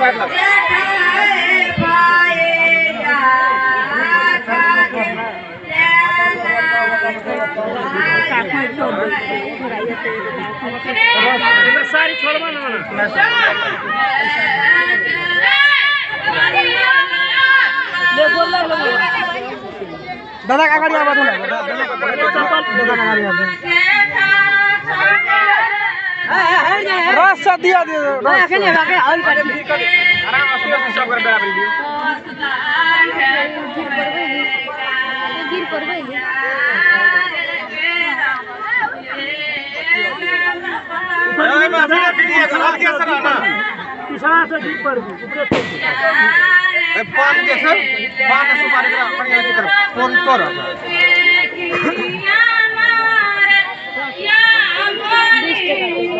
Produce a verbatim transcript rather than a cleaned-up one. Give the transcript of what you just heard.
सारी छोड़वा ना दादा का गाड़ी आवाज दादा का गाड़ी रास्ता दिया दे आके आके हाल कर आराम से सब कर बे वीडियो गिर पड़बे ए माफी वीडियो खराब किया सर ना किसान से गिर पड़बे ऊपर ए पान के सर पान सुपारी का अपन के कर फोन कर या मारे या